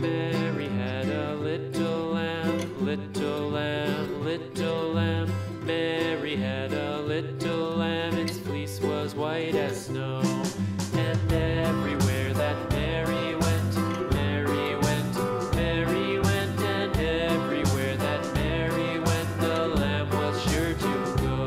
Mary had a little lamb, little lamb, little lamb. Mary had a little lamb, its fleece was white as snow. And everywhere that Mary went, Mary went, Mary went. And everywhere that Mary went, the lamb was sure to go.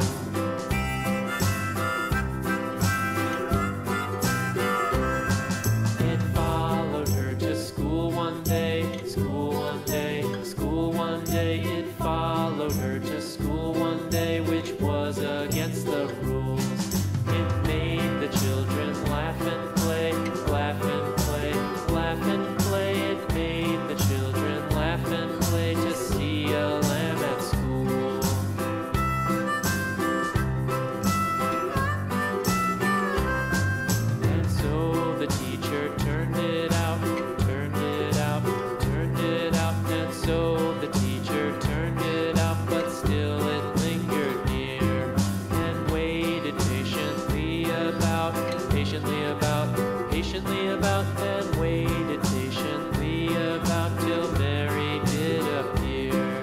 It followed her to school one day, school one day, school one day. It followed her to school one day, which was against the rules. It made the children laugh and play, laugh and play, laugh and play. It made the children laugh and play to see a lamb at school. And so the teacher turned it out, turned it out, turned it out. And so the teacher turned it out, but still it lingered near and waited patiently about, patiently about, and waited patiently about till Mary did appear.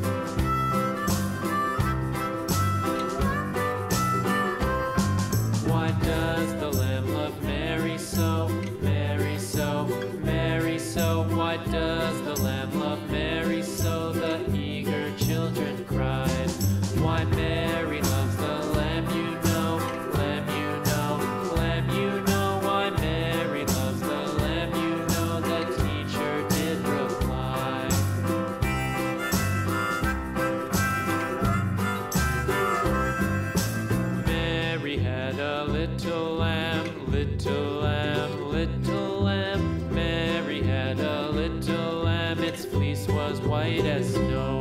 Why does the lamb love Mary so, Mary so, Mary so? Why does the lamb love Mary so? The eager children cried. Why Mary loves the lamb, you know, lamb, you know, lamb, you know. Why Mary loves the lamb, you know, the teacher did reply. Mary had a little lamb, little lamb, little lamb. Mary had a little lamb, its fleece was white as snow.